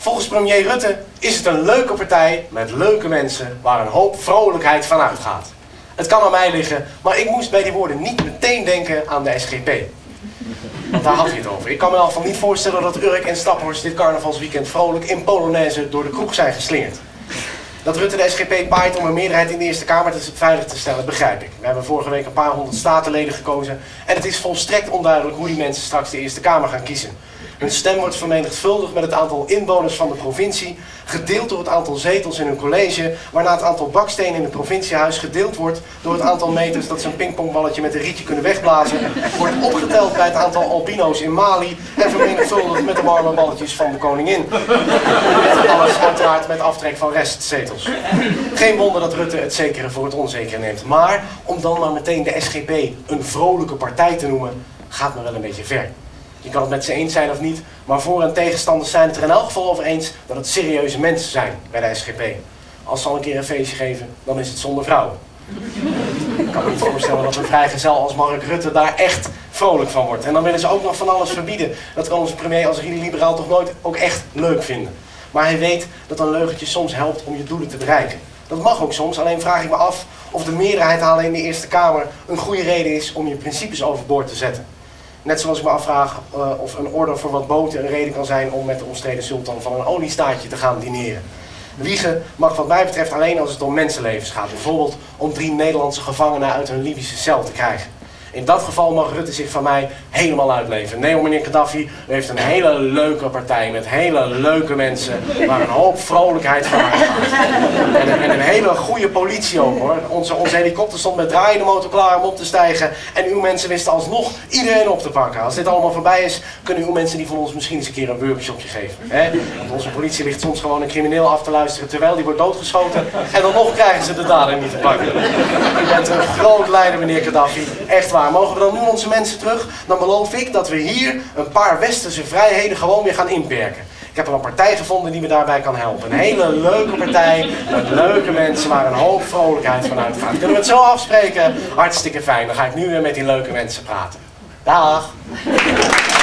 Volgens premier Rutte is het een leuke partij met leuke mensen waar een hoop vrolijkheid van uitgaat. Het kan aan mij liggen, maar ik moest bij die woorden niet meteen denken aan de SGP. Want daar had hij het over. Ik kan me in ieder geval niet voorstellen dat Urk en Staphorst dit carnavalsweekend vrolijk in Polonaise door de kroeg zijn geslingerd. Dat Rutte de SGP paait om een meerderheid in de Eerste Kamer veilig te stellen, begrijp ik. We hebben vorige week een paar honderd statenleden gekozen en het is volstrekt onduidelijk hoe die mensen straks de Eerste Kamer gaan kiezen. Hun stem wordt vermenigvuldigd met het aantal inwoners van de provincie, gedeeld door het aantal zetels in hun college, waarna het aantal bakstenen in het provinciehuis gedeeld wordt door het aantal meters dat ze een pingpongballetje met een rietje kunnen wegblazen, wordt opgeteld bij het aantal albino's in Mali en vermenigvuldigd met de warme balletjes van de koningin. En alles uiteraard met aftrek van restzetels. Geen wonder dat Rutte het zekere voor het onzekere neemt, maar om dan maar meteen de SGP een vrolijke partij te noemen, gaat me wel een beetje ver. Je kan het met ze eens zijn of niet, maar voor- en tegenstanders zijn het er in elk geval over eens dat het serieuze mensen zijn bij de SGP. Als ze al een keer een feestje geven, dan is het zonder vrouwen. Ik kan me niet voorstellen dat een vrijgezel als Mark Rutte daar echt vrolijk van wordt. En dan willen ze ook nog van alles verbieden. Dat kan onze premier als liberaal toch nooit ook echt leuk vinden. Maar hij weet dat een leugentje soms helpt om je doelen te bereiken. Dat mag ook soms, alleen vraag ik me af of de meerderheid halen in de Eerste Kamer een goede reden is om je principes overboord te zetten. Net zoals ik me afvraag of een order voor wat boter een reden kan zijn om met de omstreden sultan van een oliestaatje te gaan dineren. Liegen mag wat mij betreft alleen als het om mensenlevens gaat. Bijvoorbeeld om 3 Nederlandse gevangenen uit hun Libische cel te krijgen. In dat geval mag Rutte zich van mij helemaal uitleven. Nee, meneer Gaddafi, u heeft een hele leuke partij met hele leuke mensen waar een hoop vrolijkheid van uitgaat. En een hele goede politie ook hoor. Onze helikopter stond met draaiende motor klaar om op te stijgen en uw mensen wisten alsnog iedereen op te pakken. Als dit allemaal voorbij is, kunnen uw mensen die van ons misschien eens een keer een workshopje geven. Hè? Want onze politie ligt soms gewoon een crimineel af te luisteren terwijl die wordt doodgeschoten en dan nog krijgen ze de dader niet te pakken. U bent een groot leider meneer Gaddafi, echt waar. Mogen we dan nu onze mensen terug, dan beloof ik dat we hier een paar westerse vrijheden gewoon weer gaan inperken. Ik heb er een partij gevonden die me daarbij kan helpen. Een hele leuke partij met leuke mensen waar een hoop vrolijkheid van uitgaat. Kunnen we het zo afspreken? Hartstikke fijn. Dan ga ik nu weer met die leuke mensen praten. Dag!